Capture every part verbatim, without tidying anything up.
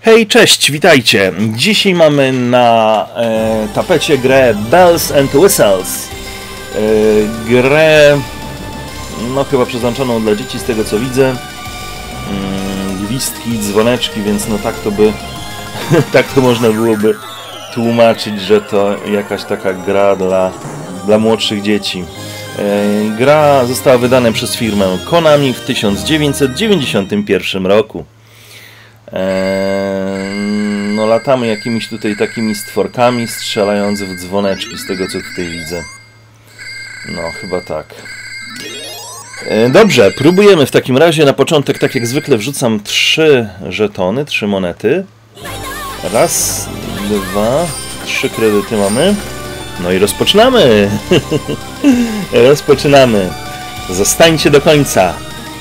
Hej, cześć, witajcie! Dzisiaj mamy na e, tapecie grę Bells and Whistles. E, grę, no chyba przeznaczoną dla dzieci z tego co widzę. Mm, gwizdki, dzwoneczki, więc no tak to by, tak to można byłoby tłumaczyć, że to jakaś taka gra dla, dla młodszych dzieci. E, gra została wydana przez firmę Konami w tysiąc dziewięćset dziewięćdziesiątym pierwszym roku. Eee, no latamy jakimiś tutaj takimi stworkami, strzelając w dzwoneczki, z tego co tutaj widzę. No, chyba tak. Eee, dobrze, próbujemy w takim razie. Na początek, tak jak zwykle, wrzucam trzy żetony, trzy monety. Raz, dwa, trzy kredyty mamy. No i rozpoczynamy! Rozpoczynamy. Zostańcie do końca.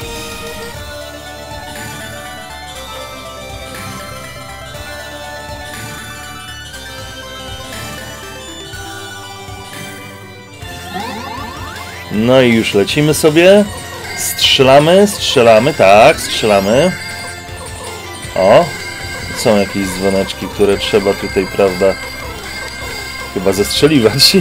No i już lecimy sobie. Strzelamy, strzelamy, tak, strzelamy. O, są jakieś dzwoneczki, które trzeba tutaj, prawda, chyba zestrzeliwać.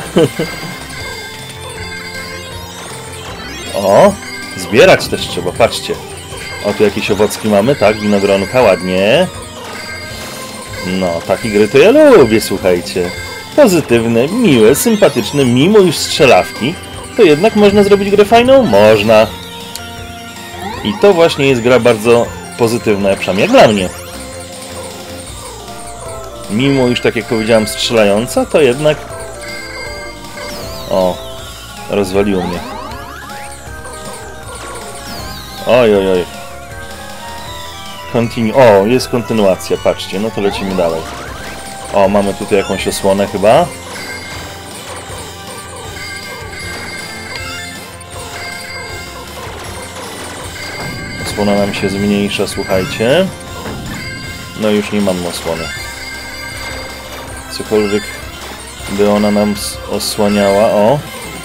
O, zbierać też trzeba, patrzcie. O, tu jakieś owocki mamy, tak, winogronka, ładnie. No, takie gry to ja lubię, słuchajcie. Pozytywne, miłe, sympatyczne, mimo już strzelawki. To jednak można zrobić grę fajną? Można. I to właśnie jest gra bardzo pozytywna, przynajmniej jak dla mnie. Mimo już, tak jak powiedziałem, strzelająca, to jednak... O, rozwaliło mnie. Oj, oj, oj. Continue. O, jest kontynuacja, patrzcie, no to lecimy dalej. O, mamy tutaj jakąś osłonę chyba. Osłona nam się zmniejsza, słuchajcie. No już nie mam osłony. Cokolwiek by ona nam osłaniała. O!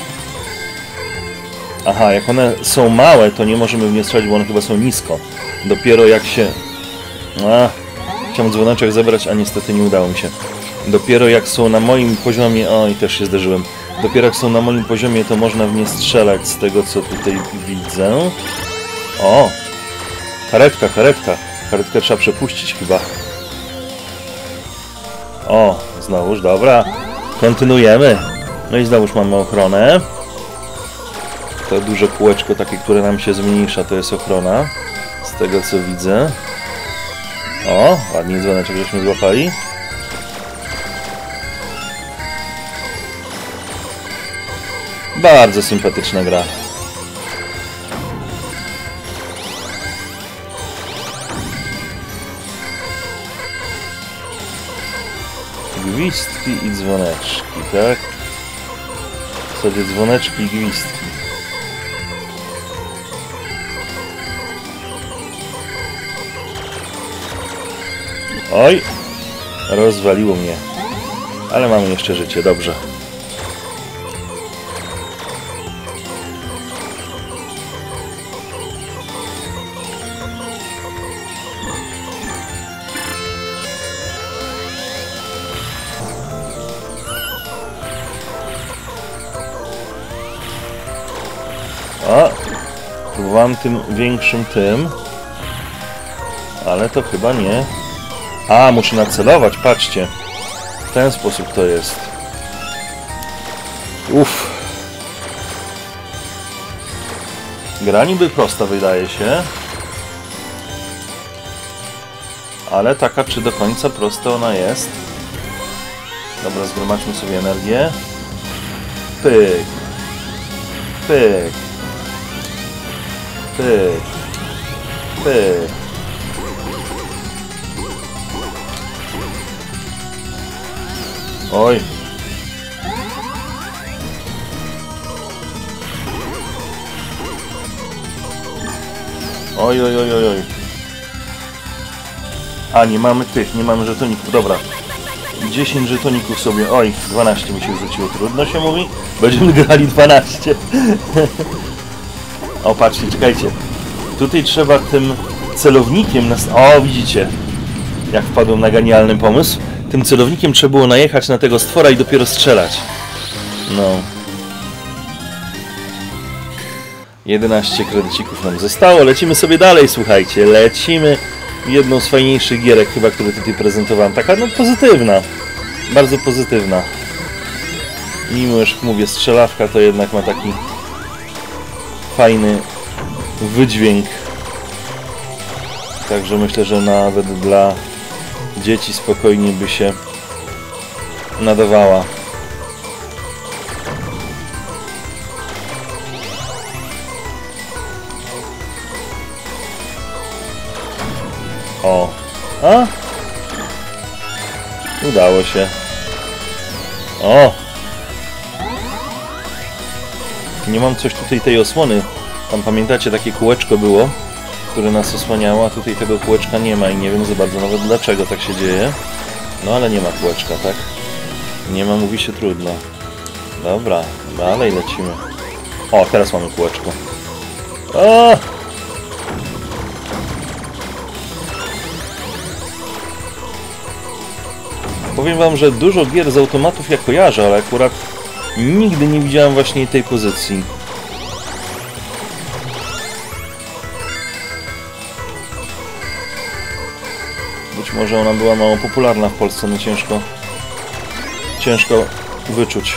Aha, jak one są małe, to nie możemy w nie strzelać, bo one chyba są nisko. Dopiero jak się... A, chciałem dzwoneczek zebrać, a niestety nie udało mi się. Dopiero jak są na moim poziomie... O, i też się zderzyłem. Dopiero jak są na moim poziomie, to można w nie strzelać, z tego co tutaj widzę. O! Karetka, karetka. Karetkę trzeba przepuścić chyba. O, znowuż, dobra. Kontynuujemy. No i znowuż mamy ochronę. To duże kółeczko takie, które nam się zmniejsza, to jest ochrona. Z tego co widzę. O, ładnie dzwoneczek żeśmy złapali. Bardzo sympatyczna gra. Gwizdki i dzwoneczki, tak? W zasadzie dzwoneczki i gwizdki. Oj! Rozwaliło mnie. Ale mamy jeszcze życie, dobrze. O, próbowałem tym większym tym, ale to chyba nie. A, muszę nacelować, patrzcie. W ten sposób to jest. Uff. Gra niby prosta, wydaje się. Ale taka, czy do końca prosta ona jest? Dobra, zgromadźmy sobie energię. Pyk. Pyk. Pyk. Pyk. Oj. Oj, oj, oj, oj, oj. A, nie mamy tych, nie mamy żetoników. Dobra. dziesięć żetoników sobie. Oj, dwanaście mi się rzuciło. Trudno się mówi. Będziemy grali dwanaście. O, patrzcie, czekajcie. Tutaj trzeba tym celownikiem nas... O, widzicie. jak wpadłem na genialny pomysł. Tym celownikiem trzeba było najechać na tego stwora i dopiero strzelać. No. jedenaście kredycików nam zostało. Lecimy sobie dalej, słuchajcie. Lecimy. Jedną z fajniejszych gierek chyba, które tutaj prezentowałem. Taka no pozytywna. Bardzo pozytywna. Mimo, że mówię, strzelawka to jednak ma taki fajny wydźwięk. Także myślę, że nawet dla dzieci spokojnie by się nadawała. O! A? Udało się. O! Nie mam coś tutaj tej osłony. Tam pamiętacie, takie kółeczko było, które nas osłaniało, a tutaj tego kółeczka nie ma i nie wiem za bardzo nawet dlaczego tak się dzieje. No ale nie ma kółeczka, tak? Nie ma, mówi się trudno. Dobra, dalej lecimy. O, teraz mamy kółeczko. O! Powiem wam, że dużo gier z automatów ja kojarzę, ale akurat nigdy nie widziałem właśnie tej pozycji. Być może ona była mało popularna w Polsce, no ciężko, ciężko wyczuć.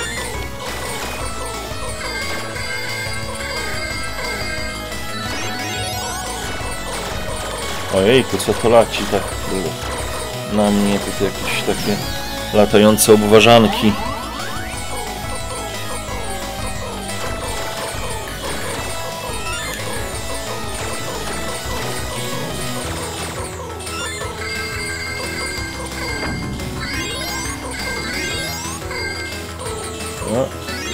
Ojejku, co to laci tak na mnie, to jakieś takie latające obwarzanki. No.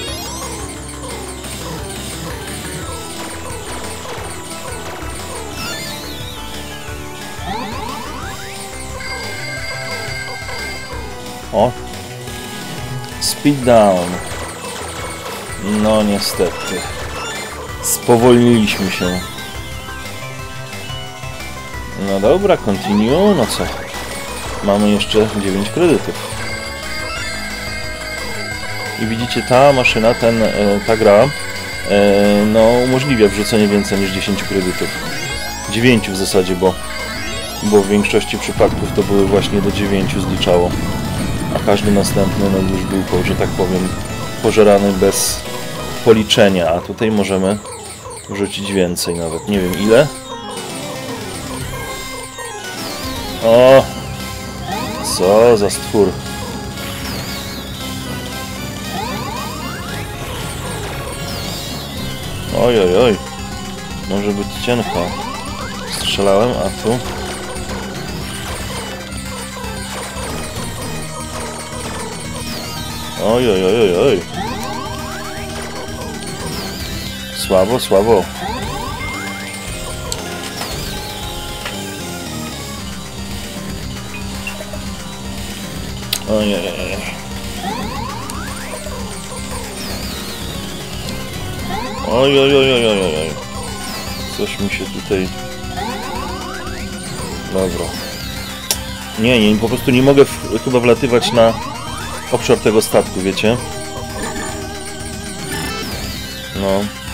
O! Speed down. No niestety. Spowolniliśmy się. No dobra, continue. No co? Mamy jeszcze dziewięć kredytów. I widzicie, ta maszyna, ten, ta gra no umożliwia wrzucenie więcej niż dziesięć kredytów. dziewięć w zasadzie, bo, bo w większości przypadków to były właśnie do dziewięciu zliczało. A każdy następny no już był, że tak powiem, pożerany bez policzenia, a tutaj możemy wrzucić więcej nawet. Nie wiem ile. O! Co za stwór. Oj, oj, oj. Może być cienko. Strzelałem, a tu... Oj, oj, oj, oj, oj. Słabo, słabo. Oj, oj, oj. Oj, oj, oj, oj, oj, oj. Coś mi się tutaj... Dobra. Nie, nie, po prostu nie mogę w, chyba wlatywać na obszar tego statku, wiecie? No.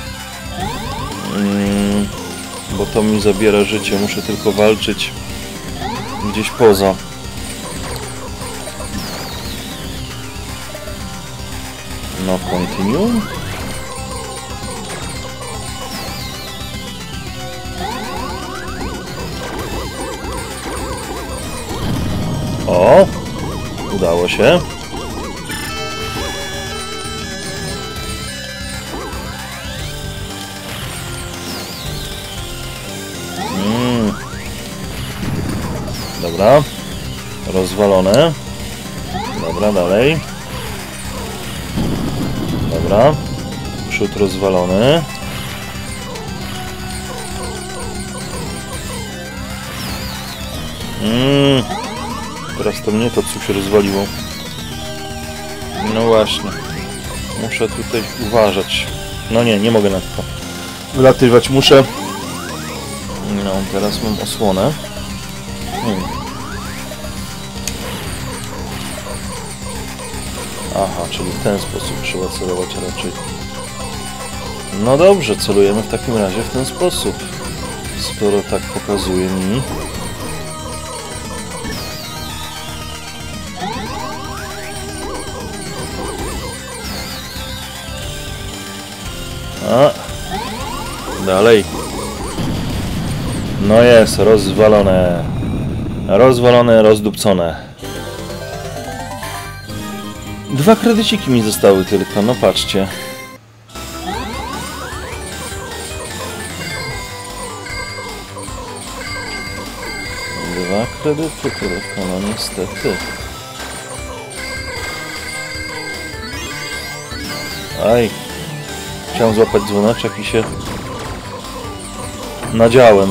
Mm, bo to mi zabiera życie, muszę tylko walczyć gdzieś poza. No, continue. O! Udało się. Mm. Dobra. Rozwalone. Dobra, dalej. Dobra. Przód rozwalony. Mm. Teraz to mnie to co się rozwaliło. No właśnie. Muszę tutaj uważać. No nie, nie mogę na to wylatywać. Muszę... No, teraz mam osłonę. Hmm. Aha, czyli w ten sposób trzeba celować raczej. No dobrze, celujemy w takim razie w ten sposób. Skoro tak pokazuje mi. A. Dalej. No jest, rozwalone. Rozwalone, rozdupcone. Dwa kredyciki mi zostały tylko, no patrzcie. Dwa kredyty tylko, no niestety. Aj. Chciałem złapać dzwoneczek i się nadziałem.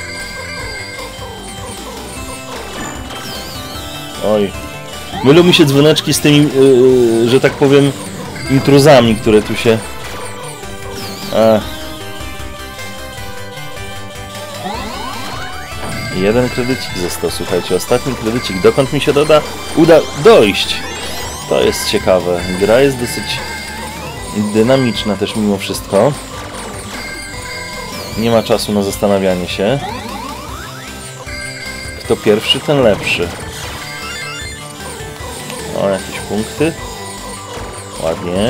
Oj. Mylą mi się dzwoneczki z tymi, yy, że tak powiem, intruzami, które tu się... Ech. Jeden kredycik został, słuchajcie, ostatni kredycik. Dokąd mi się doda, uda dojść? To jest ciekawe. Gra jest dosyć dynamiczna też mimo wszystko. Nie ma czasu na zastanawianie się. Kto pierwszy, ten lepszy. O, jakieś punkty. Ładnie.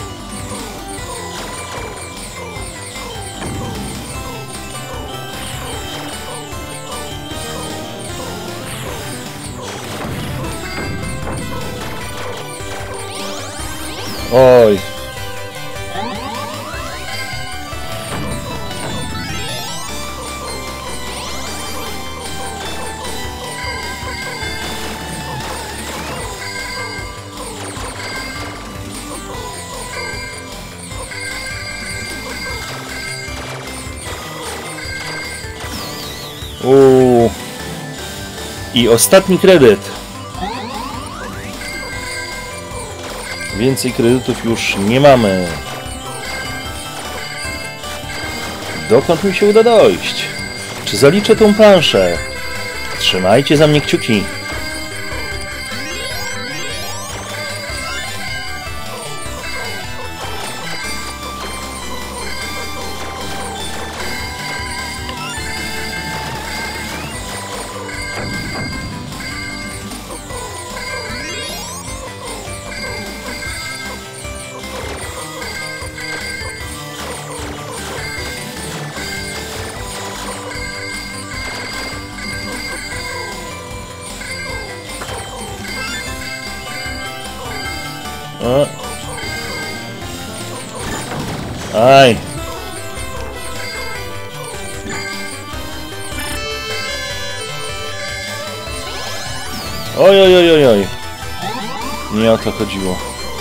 Oj. Uuu. I ostatni kredyt. Więcej kredytów już nie mamy. Dokąd mi się uda dojść? Czy zaliczę tą planszę? Trzymajcie za mnie kciuki. O. Aj. Oj, oj, oj, oj, oj. Nie o to chodziło.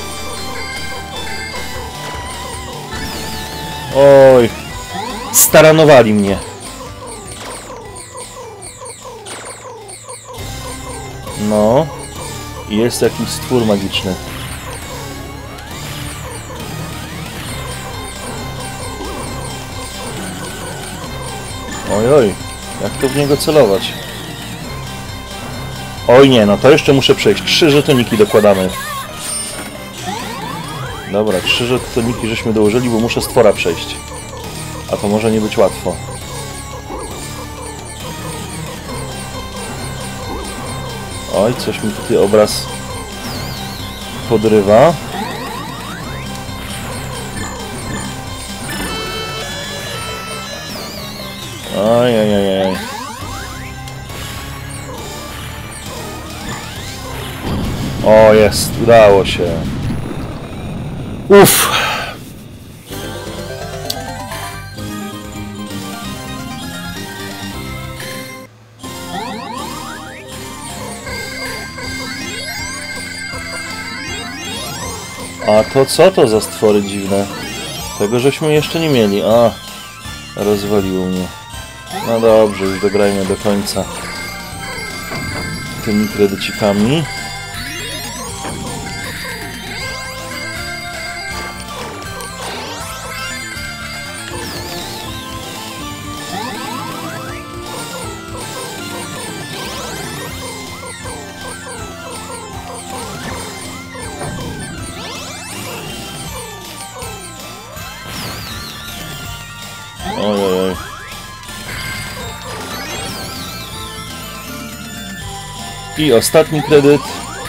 Oj. Staranowali mnie. No. Jest jakiś stwór magiczny. Oj, oj. Jak to w niego celować? Oj nie, no to jeszcze muszę przejść. Trzy żetoniki dokładamy. Dobra, trzy żetoniki żeśmy dołożyli, bo muszę stwora przejść. A to może nie być łatwo. Oj, coś mi tutaj obraz podrywa. Oj, oj, oj, oj. O, jest, udało się. Uff. A to co to za stwory dziwne? Tego żeśmy jeszcze nie mieli. A, rozwaliło mnie. No dobrze, już dograjmy do końca tymi kredycikami. I ostatni kredyt.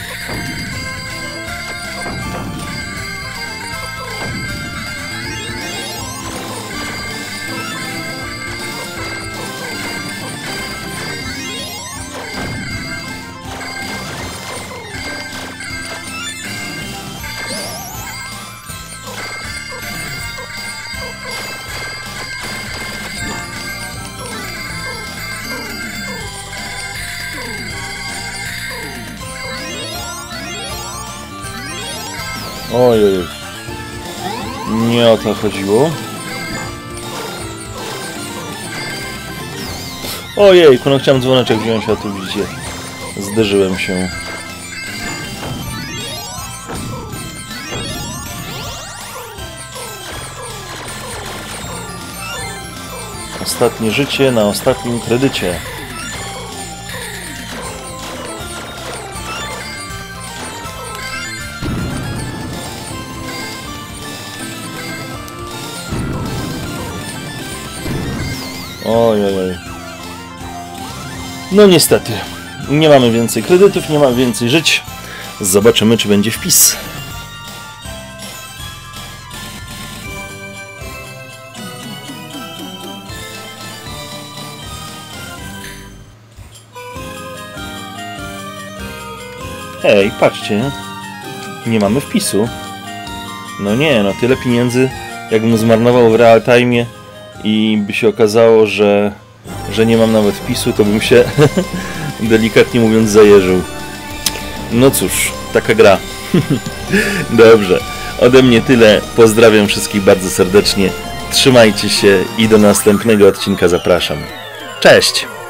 Ojej, nie o to chodziło. Ojej, no chciałem dzwoneczek wziąć, a tu widzicie, zderzyłem się. Ostatnie życie na ostatnim kredycie. Ojej. No niestety, nie mamy więcej kredytów, nie mamy więcej żyć. Zobaczymy, czy będzie wpis. Hej, patrzcie, nie mamy wpisu. No nie, no tyle pieniędzy, jakbym zmarnował w real time i by się okazało, że, że nie mam nawet wpisu, to bym się delikatnie mówiąc zajeżył. No cóż, taka gra. Dobrze, ode mnie tyle. Pozdrawiam wszystkich bardzo serdecznie. Trzymajcie się i do następnego odcinka zapraszam. Cześć!